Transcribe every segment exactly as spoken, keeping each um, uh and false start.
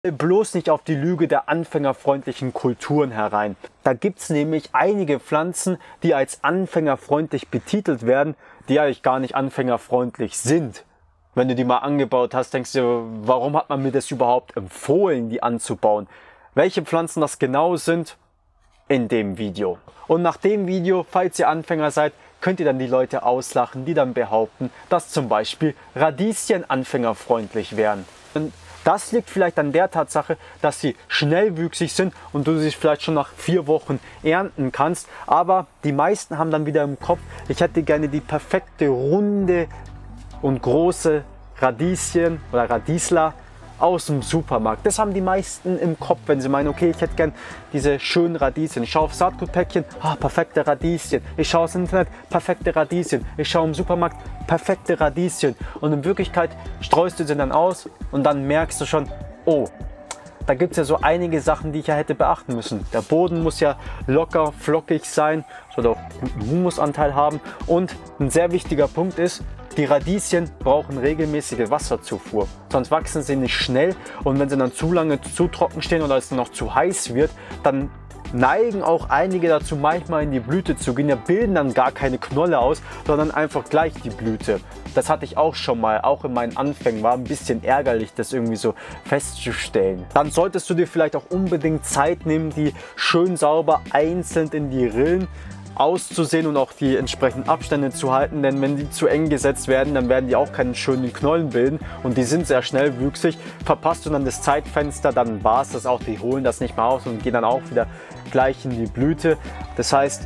Bloß nicht auf die Lüge der anfängerfreundlichen Kulturen herein. Da gibt es nämlich einige Pflanzen, die als anfängerfreundlich betitelt werden, die eigentlich gar nicht anfängerfreundlich sind. Wenn du die mal angebaut hast, denkst du, warum hat man mir das überhaupt empfohlen, die anzubauen? Welche Pflanzen das genau sind, in dem Video. Und nach dem Video, falls ihr Anfänger seid, könnt ihr dann die Leute auslachen, die dann behaupten, dass zum Beispiel Radieschen anfängerfreundlich wären. Und das liegt vielleicht an der Tatsache, dass sie schnellwüchsig sind und du sie vielleicht schon nach vier Wochen ernten kannst. Aber die meisten haben dann wieder im Kopf, ich hätte gerne die perfekte runde und große Radieschen oder Radiesler aus dem Supermarkt. Das haben die meisten im Kopf, wenn sie meinen, okay, ich hätte gern diese schönen Radieschen. Ich schaue auf Saatgutpäckchen, ah, perfekte Radieschen. Ich schaue aufs Internet, perfekte Radieschen. Ich schaue im Supermarkt, perfekte Radieschen. Und in Wirklichkeit streust du sie dann aus und dann merkst du schon, oh, da gibt es ja so einige Sachen, die ich ja hätte beachten müssen. Der Boden muss ja locker, flockig sein, soll auch guten Humusanteil haben. Und ein sehr wichtiger Punkt ist, die Radieschen brauchen regelmäßige Wasserzufuhr, sonst wachsen sie nicht schnell und wenn sie dann zu lange zu trocken stehen oder es dann noch zu heiß wird, dann neigen auch einige dazu, manchmal in die Blüte zu gehen. Ja, bilden dann gar keine Knolle aus, sondern einfach gleich die Blüte. Das hatte ich auch schon mal, auch in meinen Anfängen. War ein bisschen ärgerlich, das irgendwie so festzustellen. Dann solltest du dir vielleicht auch unbedingt Zeit nehmen, die schön sauber einzeln in die Rillen auszusehen und auch die entsprechenden Abstände zu halten, denn wenn die zu eng gesetzt werden, dann werden die auch keine schönen Knollen bilden und die sind sehr schnell wüchsig. Verpasst du dann das Zeitfenster, dann war es das auch, die holen das nicht mehr aus und gehen dann auch wieder gleich in die Blüte. Das heißt,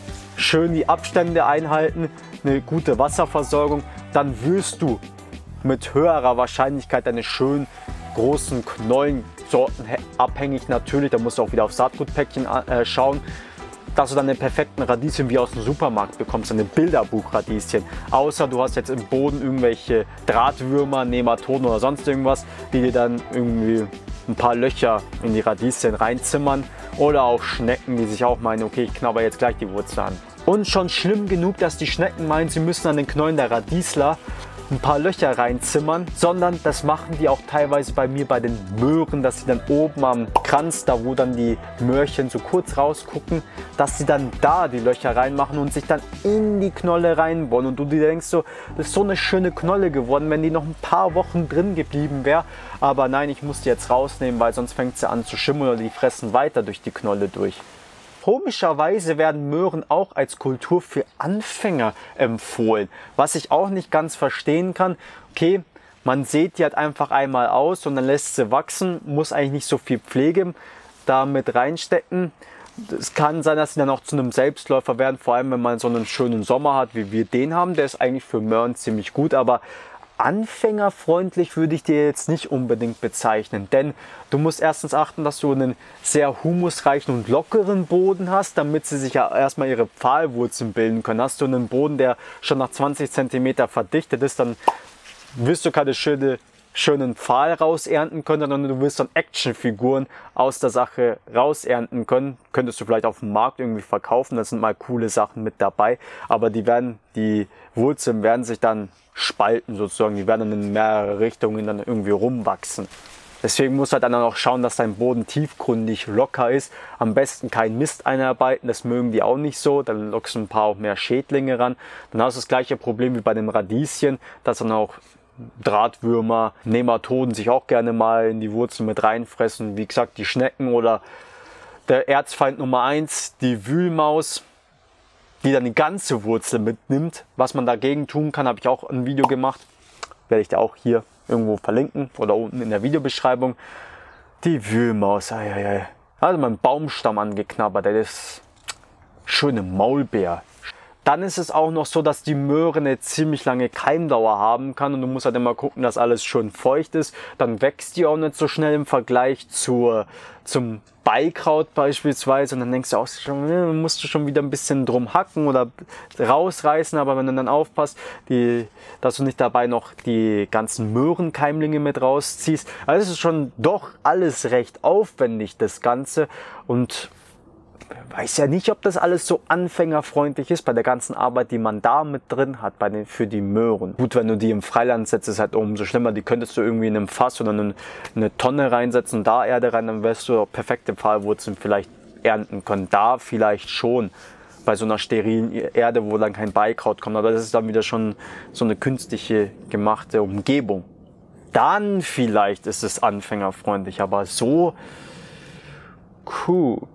schön die Abstände einhalten, eine gute Wasserversorgung, dann wirst du mit höherer Wahrscheinlichkeit deine schönen großen Knollensorten, abhängig natürlich, da musst du auch wieder auf Saatgutpäckchen äh, schauen, dass du dann den perfekten Radieschen wie aus dem Supermarkt bekommst, eine Bilderbuchradieschen. Außer du hast jetzt im Boden irgendwelche Drahtwürmer, Nematoden oder sonst irgendwas, die dir dann irgendwie ein paar Löcher in die Radieschen reinzimmern. Oder auch Schnecken, die sich auch meinen, okay, ich knabber jetzt gleich die Wurzel an. Und schon schlimm genug, dass die Schnecken meinen, sie müssen an den Knollen der Radiesler ein paar Löcher reinzimmern, sondern das machen die auch teilweise bei mir bei den Möhren, dass sie dann oben am Kranz, da wo dann die Möhrchen so kurz rausgucken, dass sie dann da die Löcher reinmachen und sich dann in die Knolle reinbohren. Und du dir denkst so, das ist so eine schöne Knolle geworden, wenn die noch ein paar Wochen drin geblieben wäre. Aber nein, ich muss die jetzt rausnehmen, weil sonst fängt sie an zu schimmeln oder die fressen weiter durch die Knolle durch. Komischerweise werden Möhren auch als Kultur für Anfänger empfohlen, was ich auch nicht ganz verstehen kann. Okay, man sät die halt einfach einmal aus und dann lässt sie wachsen, muss eigentlich nicht so viel Pflege damit reinstecken. Es kann sein, dass sie dann auch zu einem Selbstläufer werden, vor allem wenn man so einen schönen Sommer hat, wie wir den haben. Der ist eigentlich für Möhren ziemlich gut, aber anfängerfreundlich würde ich dir jetzt nicht unbedingt bezeichnen, denn du musst erstens achten, dass du einen sehr humusreichen und lockeren Boden hast, damit sie sich ja erstmal ihre Pfahlwurzeln bilden können. Hast du einen Boden, der schon nach zwanzig Zentimeter verdichtet ist, dann wirst du keine schöne, schönen Pfahl rausernten können, sondern du wirst dann Actionfiguren aus der Sache rausernten können. Könntest du vielleicht auf dem Markt irgendwie verkaufen, da sind mal coole Sachen mit dabei, aber die werden, die Wurzeln werden sich dann spalten sozusagen, die werden dann in mehrere Richtungen dann irgendwie rumwachsen. Deswegen musst du halt dann auch schauen, dass dein Boden tiefgründig locker ist. Am besten kein Mist einarbeiten, das mögen die auch nicht so. Dann lockst du ein paar auch mehr Schädlinge ran. Dann hast du das gleiche Problem wie bei dem Radieschen, dass dann auch Drahtwürmer, Nematoden sich auch gerne mal in die Wurzeln mit reinfressen. Wie gesagt, die Schnecken oder der Erzfeind Nummer eins, die Wühlmaus, die dann die ganze Wurzel mitnimmt. Was man dagegen tun kann, habe ich auch ein Video gemacht. Werde ich dir auch hier irgendwo verlinken oder unten in der Videobeschreibung. Die Wühlmaus, ei, ei, ei. Also mein Baumstamm angeknabbert, das ist schöne Maulbeer. Dann ist es auch noch so, dass die Möhre eine ziemlich lange Keimdauer haben kann und du musst halt immer gucken, dass alles schön feucht ist. Dann wächst die auch nicht so schnell im Vergleich zur, zum Beikraut beispielsweise und dann denkst du auch schon, musst du schon wieder ein bisschen drum hacken oder rausreißen, aber wenn du dann aufpasst, die, dass du nicht dabei noch die ganzen Möhrenkeimlinge mit rausziehst. Also es ist schon doch alles recht aufwendig, das Ganze, und weiß ja nicht, ob das alles so anfängerfreundlich ist bei der ganzen Arbeit, die man da mit drin hat, bei den, für die Möhren. Gut, wenn du die im Freiland setzt, ist halt umso schlimmer. Die könntest du irgendwie in einem Fass oder in eine Tonne reinsetzen, da Erde rein, dann wirst du perfekte Pfahlwurzeln vielleicht ernten können. Da vielleicht schon, bei so einer sterilen Erde, wo dann kein Beikraut kommt. Aber das ist dann wieder schon so eine künstliche gemachte Umgebung. Dann vielleicht ist es anfängerfreundlich, aber so gut.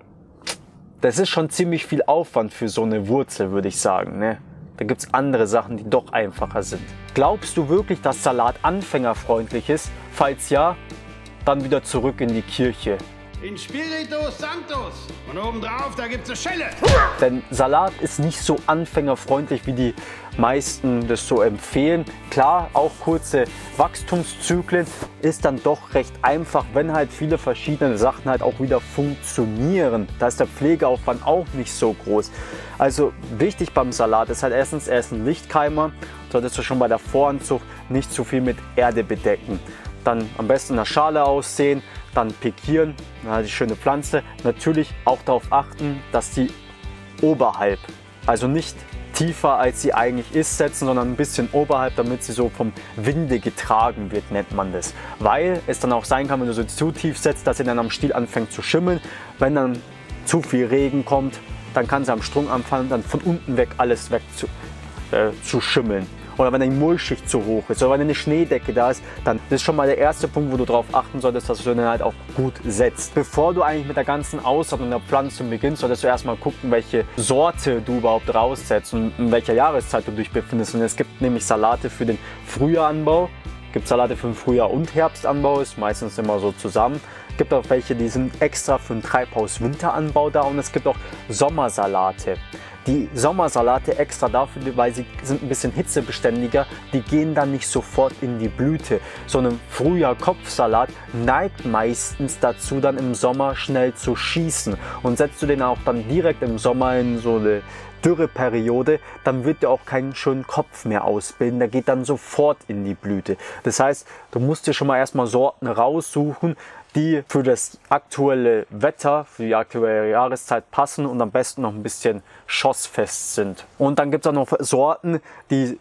Das ist schon ziemlich viel Aufwand für so eine Wurzel, würde ich sagen. Ne? Da gibt es andere Sachen, die doch einfacher sind. Glaubst du wirklich, dass Salat anfängerfreundlich ist? Falls ja, dann wieder zurück in die Kirche. In Spiritus Sanctus. Und obendrauf, da gibt's eine Schelle. Denn Salat ist nicht so anfängerfreundlich, wie die meisten das so empfehlen. Klar, auch kurze Wachstumszyklen ist dann doch recht einfach, wenn halt viele verschiedene Sachen halt auch wieder funktionieren. Da ist der Pflegeaufwand auch nicht so groß. Also wichtig beim Salat ist halt erstens, er ist ein Lichtkeimer. Solltest du schon bei der Voranzucht nicht zu viel mit Erde bedecken. Dann am besten in der Schale aussehen, dann pikieren, die schöne Pflanze. Natürlich auch darauf achten, dass die oberhalb, also nicht tiefer als sie eigentlich ist, setzen, sondern ein bisschen oberhalb, damit sie so vom Winde getragen wird, nennt man das. Weil es dann auch sein kann, wenn du sie zu tief setzt, dass sie dann am Stiel anfängt zu schimmeln. Wenn dann zu viel Regen kommt, dann kann sie am Strunk anfangen, dann von unten weg alles weg zu, äh, zu schimmeln. Oder wenn die Mulchschicht zu hoch ist oder wenn eine Schneedecke da ist, dann ist schon mal der erste Punkt, wo du darauf achten solltest, dass du den halt auch gut setzt. Bevor du eigentlich mit der ganzen Aussaat der Pflanze beginnst, solltest du erstmal gucken, welche Sorte du überhaupt raussetzt und in welcher Jahreszeit du dich befindest. Und es gibt nämlich Salate für den Frühjahranbau, es gibt Salate für den Frühjahr- und Herbstanbau, ist meistens immer so zusammen. Es gibt auch welche, die sind extra für den Treibhaus-Winteranbau da und es gibt auch Sommersalate. Die Sommersalate extra dafür, weil sie sind ein bisschen hitzebeständiger, die gehen dann nicht sofort in die Blüte. So ein Frühjahr-Kopfsalat neigt meistens dazu, dann im Sommer schnell zu schießen. Und setzt du den auch dann direkt im Sommer in so eine Dürreperiode, dann wird der auch keinen schönen Kopf mehr ausbilden. Der geht dann sofort in die Blüte. Das heißt, du musst dir schon mal erstmal Sorten raussuchen, die für das aktuelle Wetter, für die aktuelle Jahreszeit passen und am besten noch ein bisschen schossfest sind. Und dann gibt es auch noch Sorten, die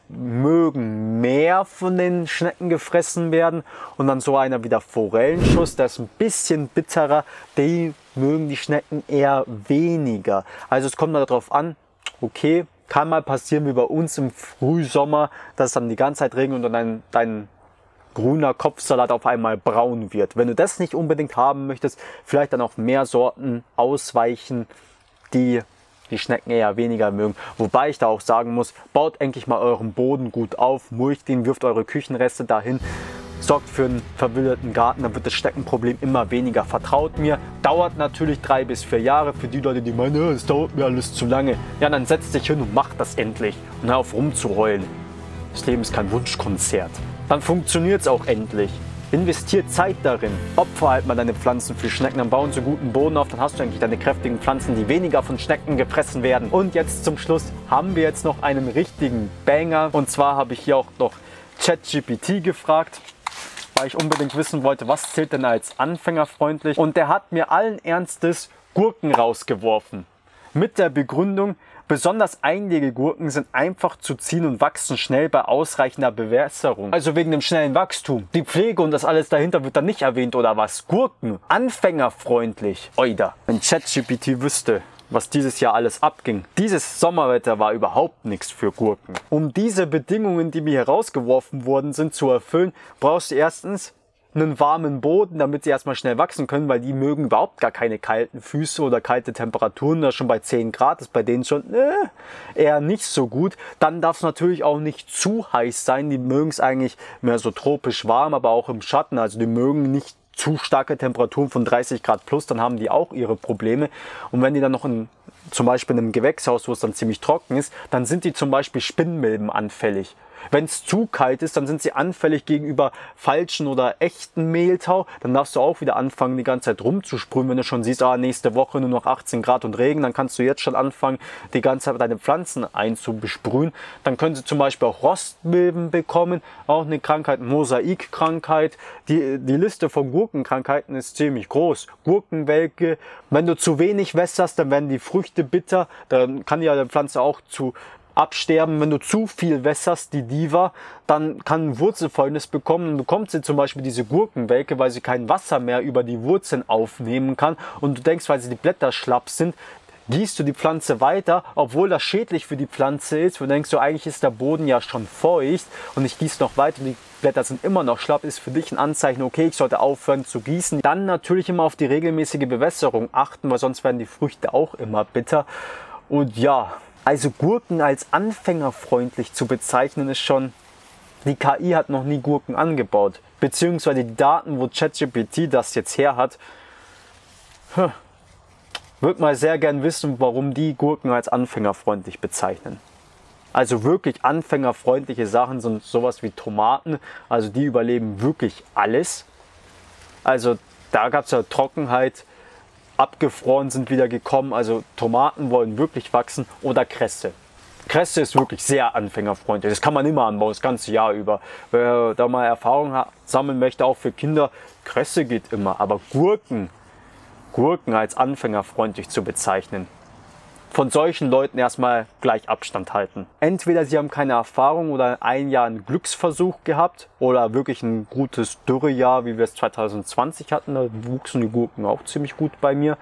mögen mehr von den Schnecken gefressen werden und dann so einer wie der Forellenschuss, der ist ein bisschen bitterer, die mögen die Schnecken eher weniger. Also es kommt darauf an, okay, kann mal passieren wie bei uns im Frühsommer, dass es dann die ganze Zeit regnet und dann dein, dein grüner Kopfsalat auf einmal braun wird. Wenn du das nicht unbedingt haben möchtest, vielleicht dann auf mehr Sorten ausweichen, die die Schnecken eher weniger mögen. Wobei ich da auch sagen muss, baut endlich mal euren Boden gut auf, mulcht ihn, wirft eure Küchenreste dahin, sorgt für einen verwilderten Garten, dann wird das Schneckenproblem immer weniger. Vertraut mir, dauert natürlich drei bis vier Jahre für die Leute, die meinen, es dauert mir alles zu lange. Ja, dann setzt dich hin und mach das endlich und hör auf rumzuheulen. Das Leben ist kein Wunschkonzert. Dann funktioniert es auch endlich. Investiert Zeit darin. Opfer halt mal deine Pflanzen für Schnecken, dann bauen sie guten Boden auf, dann hast du eigentlich deine kräftigen Pflanzen, die weniger von Schnecken gefressen werden. Und jetzt zum Schluss haben wir jetzt noch einen richtigen Banger. Und zwar habe ich hier auch noch ChatGPT gefragt, weil ich unbedingt wissen wollte, was zählt denn als anfängerfreundlich. Und der hat mir allen Ernstes Gurken rausgeworfen. Mit der Begründung, besonders einjährige Gurken sind einfach zu ziehen und wachsen schnell bei ausreichender Bewässerung. Also wegen dem schnellen Wachstum. Die Pflege und das alles dahinter wird dann nicht erwähnt oder was? Gurken, anfängerfreundlich. Oida, wenn ChatGPT wüsste, was dieses Jahr alles abging. Dieses Sommerwetter war überhaupt nichts für Gurken. Um diese Bedingungen, die mir hier rausgeworfen worden sind, zu erfüllen, brauchst du erstens einen warmen Boden, damit sie erstmal schnell wachsen können, weil die mögen überhaupt gar keine kalten Füße oder kalte Temperaturen. Das schon bei zehn Grad ist bei denen schon äh, eher nicht so gut. Dann darf es natürlich auch nicht zu heiß sein. Die mögen es eigentlich mehr so tropisch warm, aber auch im Schatten. Also die mögen nicht zu starke Temperaturen von dreißig Grad plus, dann haben die auch ihre Probleme. Und wenn die dann noch in, zum Beispiel in einem Gewächshaus, wo es dann ziemlich trocken ist, dann sind die zum Beispiel Spinnmilben anfällig. Wenn es zu kalt ist, dann sind sie anfällig gegenüber falschen oder echten Mehltau. Dann darfst du auch wieder anfangen, die ganze Zeit rumzusprühen. Wenn du schon siehst, ah, nächste Woche nur noch achtzehn Grad und Regen, dann kannst du jetzt schon anfangen, die ganze Zeit deine Pflanzen einzubesprühen. Dann können sie zum Beispiel auch Rostmilben bekommen, auch eine Krankheit, Mosaikkrankheit. Die, die Liste von Gurkenkrankheiten ist ziemlich groß. Gurkenwelke, wenn du zu wenig wässerst, dann werden die Früchte bitter. Dann kann ja die Pflanze auch zu absterben. Wenn du zu viel wässerst, die Diva, dann kann Wurzelfäulnis bekommen und bekommt sie zum Beispiel diese Gurkenwelke, weil sie kein Wasser mehr über die Wurzeln aufnehmen kann und du denkst, weil sie die Blätter schlapp sind, gießt du die Pflanze weiter, obwohl das schädlich für die Pflanze ist. Du denkst, so, eigentlich ist der Boden ja schon feucht und ich gieße noch weiter, die Blätter sind immer noch schlapp, ist für dich ein Anzeichen, okay, ich sollte aufhören zu gießen. Dann natürlich immer auf die regelmäßige Bewässerung achten, weil sonst werden die Früchte auch immer bitter. Und ja, also Gurken als anfängerfreundlich zu bezeichnen ist schon, die K I hat noch nie Gurken angebaut. Beziehungsweise die Daten, wo ChatGPT das jetzt her hat, hm, würde mal sehr gern wissen, warum die Gurken als anfängerfreundlich bezeichnen. Also wirklich anfängerfreundliche Sachen sind sowas wie Tomaten, also die überleben wirklich alles. Also da gab es ja Trockenheit, abgefroren sind wieder gekommen, also Tomaten wollen wirklich wachsen oder Kresse. Kresse ist wirklich sehr anfängerfreundlich, das kann man immer anbauen, das ganze Jahr über. Wer da mal Erfahrung sammeln möchte, auch für Kinder, Kresse geht immer, aber Gurken, Gurken als anfängerfreundlich zu bezeichnen, von solchen Leuten erstmal gleich Abstand halten. Entweder sie haben keine Erfahrung oder ein Jahr einen Glücksversuch gehabt oder wirklich ein gutes Dürrejahr, wie wir es zwanzig zwanzig hatten, da wuchsen die Gurken auch ziemlich gut bei mir.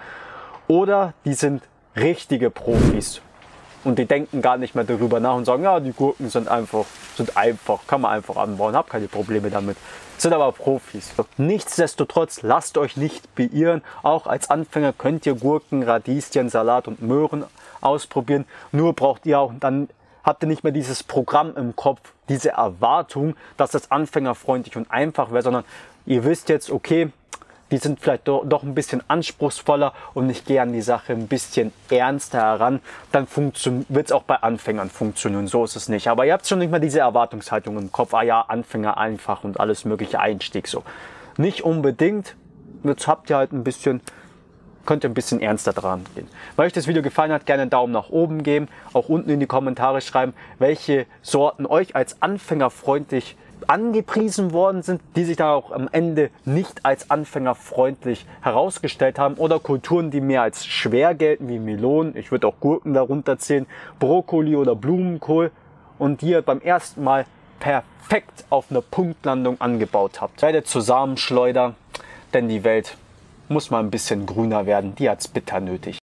Oder die sind richtige Profis und die denken gar nicht mehr darüber nach und sagen, ja, die Gurken sind einfach, sind einfach, kann man einfach anbauen, habe keine Probleme damit. Sind aber Profis. Nichtsdestotrotz, lasst euch nicht beirren. Auch als Anfänger könnt ihr Gurken, Radieschen, Salat und Möhren ausprobieren. Nur braucht ihr auch, dann habt ihr nicht mehr dieses Programm im Kopf, diese Erwartung, dass das anfängerfreundlich und einfach wäre, sondern ihr wisst jetzt, okay, die sind vielleicht doch, doch ein bisschen anspruchsvoller und ich gehe an die Sache ein bisschen ernster heran, dann wird es auch bei Anfängern funktionieren. So ist es nicht. Aber ihr habt schon nicht mehr diese Erwartungshaltung im Kopf, ah ja, Anfänger einfach und alles mögliche Einstieg so. Nicht unbedingt, jetzt habt ihr halt ein bisschen, könnt ihr ein bisschen ernster dran gehen. Wenn euch das Video gefallen hat, gerne einen Daumen nach oben geben, auch unten in die Kommentare schreiben, welche Sorten euch als anfängerfreundlich angepriesen worden sind, die sich da auch am Ende nicht als anfängerfreundlich herausgestellt haben, oder Kulturen, die mehr als schwer gelten, wie Melonen, ich würde auch Gurken darunter zählen, Brokkoli oder Blumenkohl, und die ihr beim ersten Mal perfekt auf eine Punktlandung angebaut habt. Werdet zusammenschleudern, denn die Welt muss mal ein bisschen grüner werden, die hat's bitter nötig.